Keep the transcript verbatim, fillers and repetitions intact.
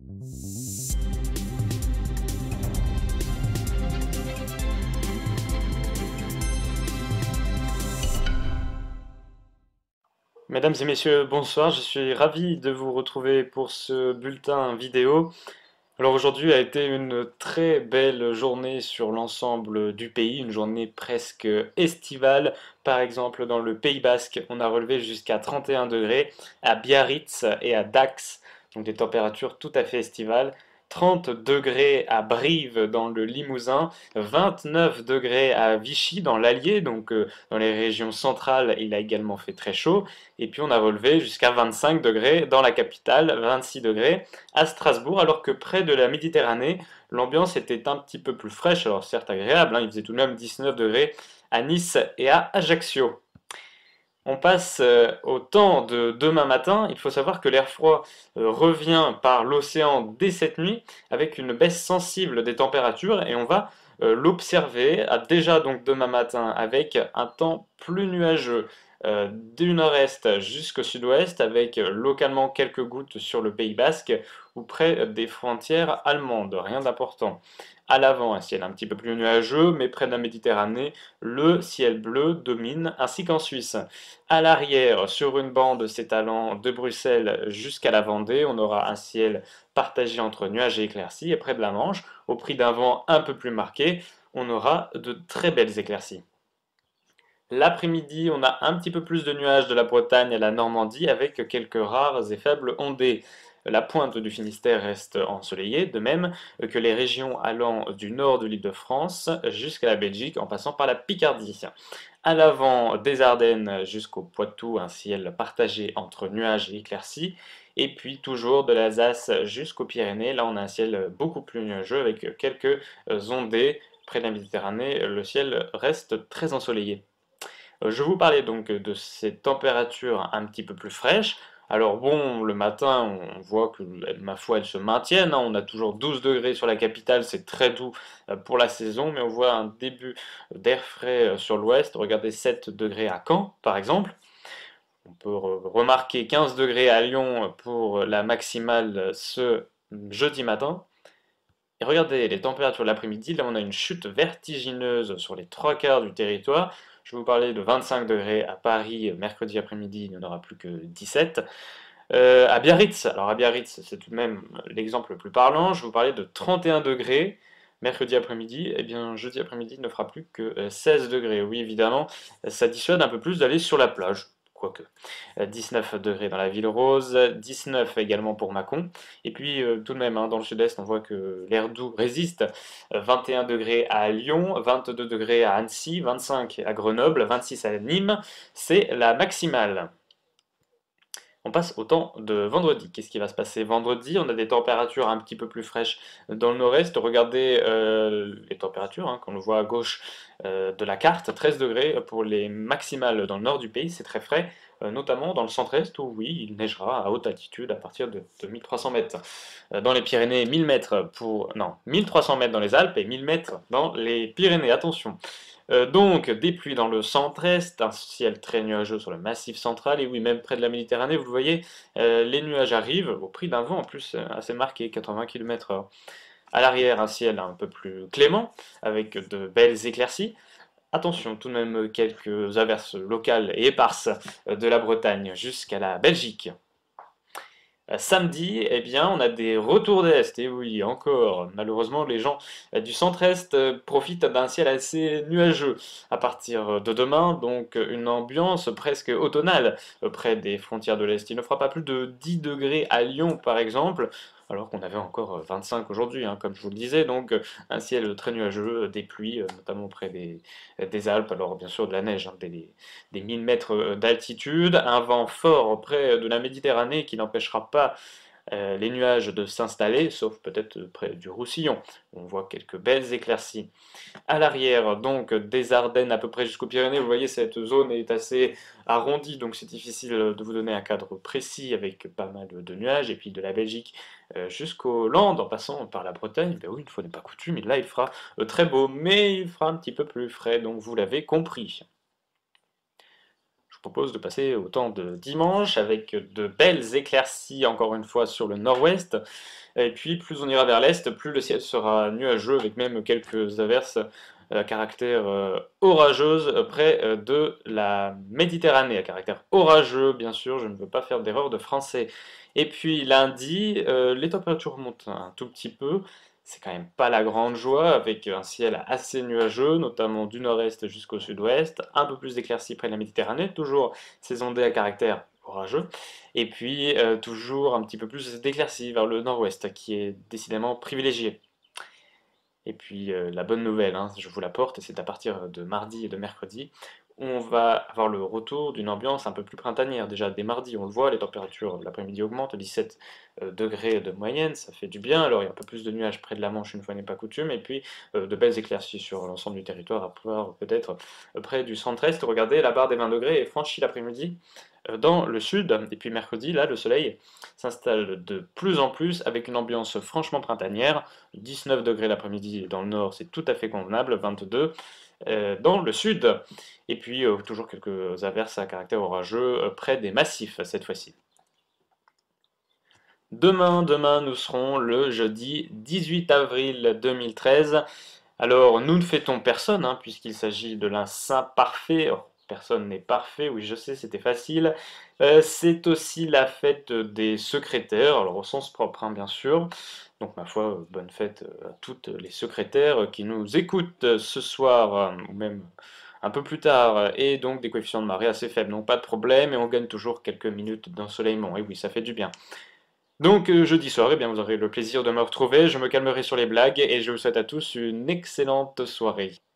Mesdames et messieurs, bonsoir, je suis ravi de vous retrouver pour ce bulletin vidéo. Alors aujourd'hui a été une très belle journée sur l'ensemble du pays, une journée presque estivale. Par exemple dans le Pays Basque, on a relevé jusqu'à trente et un degrés, à Biarritz et à Dax, donc des températures tout à fait estivales. trente degrés à Brive dans le Limousin, vingt-neuf degrés à Vichy dans l'Allier, donc euh, dans les régions centrales il a également fait très chaud. Et puis on a relevé jusqu'à vingt-cinq degrés dans la capitale, vingt-six degrés à Strasbourg, alors que près de la Méditerranée, l'ambiance était un petit peu plus fraîche, alors certes agréable, hein, il faisait tout de même dix-neuf degrés à Nice et à Ajaccio. On passe euh, au temps de demain matin. Il faut savoir que l'air froid euh, revient par l'océan dès cette nuit avec une baisse sensible des températures et on va euh, l'observer déjà donc demain matin avec un temps plus nuageux euh, du nord-est jusqu'au sud-ouest avec euh, localement quelques gouttes sur le Pays Basque ou près des frontières allemandes. Rien d'important. À l'avant, un ciel un petit peu plus nuageux, mais près de la Méditerranée, le ciel bleu domine, ainsi qu'en Suisse. À l'arrière, sur une bande s'étalant de Bruxelles jusqu'à la Vendée, on aura un ciel partagé entre nuages et éclaircies, et près de la Manche, au prix d'un vent un peu plus marqué, on aura de très belles éclaircies. L'après-midi, on a un petit peu plus de nuages de la Bretagne à la Normandie avec quelques rares et faibles ondées. La pointe du Finistère reste ensoleillée, de même que les régions allant du nord de l'Île-de-France jusqu'à la Belgique en passant par la Picardie. À l'avant des Ardennes jusqu'au Poitou, un ciel partagé entre nuages et éclaircies. Et puis toujours de l'Alsace jusqu'aux Pyrénées, là on a un ciel beaucoup plus nuageux avec quelques ondées. Près de la Méditerranée, le ciel reste très ensoleillé. Je vous parlais donc de ces températures un petit peu plus fraîches. Alors bon, le matin, on voit que, ma foi, elles se maintiennent, hein. On a toujours douze degrés sur la capitale, c'est très doux euh, pour la saison, mais on voit un début d'air frais euh, sur l'ouest. Regardez sept degrés à Caen, par exemple. On peut remarquer quinze degrés à Lyon pour la maximale ce jeudi matin. Et regardez les températures de l'après-midi, là on a une chute vertigineuse sur les trois quarts du territoire. Je vais vous parler de vingt-cinq degrés à Paris, mercredi après-midi, il n'y en aura plus que dix-sept. Euh, à Biarritz, alors à Biarritz, c'est tout de même l'exemple le plus parlant, je vais vous parler de trente et un degrés. Mercredi après-midi, et bien jeudi après-midi il ne fera plus que seize degrés. Oui, évidemment, ça dissuade un peu plus d'aller sur la plage. Quoique. dix-neuf degrés dans la ville rose, dix-neuf également pour Mâcon. Et puis euh, tout de même, hein, dans le sud-est, on voit que l'air doux résiste. vingt et un degrés à Lyon, vingt-deux degrés à Annecy, vingt-cinq à Grenoble, vingt-six à Nîmes. C'est la maximale. On passe au temps de vendredi. Qu'est-ce qui va se passer vendredi? On a des températures un petit peu plus fraîches dans le nord-est. Regardez euh, les températures, hein, qu'on le voit à gauche euh, de la carte. treize degrés pour les maximales dans le nord du pays, c'est très frais, euh, notamment dans le centre-est où oui, il neigera à haute altitude à partir de, de mille trois cents mètres. Euh, dans les Pyrénées, mille mètres pour... non, mille trois cents mètres dans les Alpes et mille mètres dans les Pyrénées. Attention! Euh, donc, des pluies dans le centre-est, un ciel très nuageux sur le massif central, et oui, même près de la Méditerranée, vous le voyez, euh, les nuages arrivent au prix d'un vent en plus euh, assez marqué, quatre-vingts kilomètres heure. À l'arrière, un ciel un peu plus clément, avec de belles éclaircies. Attention, tout de même quelques averses locales et éparses euh, de la Bretagne jusqu'à la Belgique. Euh, Samedi, eh bien, on a des retours d'Est, et oui, encore. Malheureusement, les gens euh, du centre-Est euh, profitent d'un ciel assez nuageux à partir de demain, donc euh, une ambiance presque automnale euh, près des frontières de l'Est. Il ne fera pas plus de dix degrés à Lyon, par exemple, alors qu'on avait encore euh, vingt-cinq aujourd'hui, hein, comme je vous le disais, donc euh, un ciel très nuageux, euh, des pluies, euh, notamment près des, des Alpes, alors bien sûr de la neige, hein, des, des mille mètres euh, d'altitude, un vent fort près de la Méditerranée qui n'empêchera pas euh, les nuages de s'installer, sauf peut-être près du Roussillon. On voit quelques belles éclaircies. À l'arrière, donc, des Ardennes à peu près jusqu'aux Pyrénées, vous voyez, cette zone est assez arrondie, donc c'est difficile de vous donner un cadre précis avec pas mal de nuages, et puis de la Belgique euh, jusqu'aux Landes, en passant par la Bretagne, ben oui, une fois n'est pas coutume, et là il fera euh, très beau, mais il fera un petit peu plus frais, donc vous l'avez compris. Je vous propose de passer au temps de dimanche avec de belles éclaircies encore une fois sur le nord-ouest. Et puis plus on ira vers l'est, plus le ciel sera nuageux, avec même quelques averses à caractère euh, orageuse euh, près euh, de la Méditerranée, à caractère orageux, bien sûr, je ne veux pas faire d'erreur de français. Et puis lundi, euh, les températures montent un tout petit peu, c'est quand même pas la grande joie, avec un ciel assez nuageux, notamment du nord-est jusqu'au sud-ouest, un peu plus d'éclaircies près de la Méditerranée, toujours ces ondées à caractère orageux, et puis euh, toujours un petit peu plus d'éclaircies vers le nord-ouest, qui est décidément privilégié. Et puis euh, la bonne nouvelle, hein, je vous la porte, c'est à partir de mardi et de mercredi, on va avoir le retour d'une ambiance un peu plus printanière. Déjà dès mardi, on le voit, les températures de l'après-midi augmentent, dix-sept euh, degrés de moyenne, ça fait du bien. Alors il y a un peu plus de nuages près de la Manche, une fois n'est pas coutume, et puis euh, de belles éclaircies sur l'ensemble du territoire, à pouvoir peut-être euh, près du centre-est. Regardez, la barre des vingt degrés est franchie l'après-midi euh, dans le sud, et puis mercredi, là, le soleil s'installe de plus en plus avec une ambiance franchement printanière. dix-neuf degrés l'après-midi dans le nord, c'est tout à fait convenable, vingt-deux euh, dans le sud. Et puis euh, toujours quelques averses à caractère orageux euh, près des massifs cette fois-ci. Demain, demain, nous serons le jeudi dix-huit avril deux mille treize. Alors, nous ne fêtons personne, hein, puisqu'il s'agit de l'un saint parfait. Oh, personne n'est parfait, oui, je sais, c'était facile. Euh, c'est aussi la fête des secrétaires, alors au sens propre, hein, bien sûr. Donc, ma foi, euh, bonne fête euh, à toutes les secrétaires qui nous écoutent euh, ce soir, euh, ou même un peu plus tard, euh, et donc des coefficients de marée assez faibles. Donc, pas de problème, et on gagne toujours quelques minutes d'ensoleillement. Et oui, ça fait du bien. Donc euh, jeudi soir, eh bien, vous aurez le plaisir de me retrouver, je me calmerai sur les blagues et je vous souhaite à tous une excellente soirée.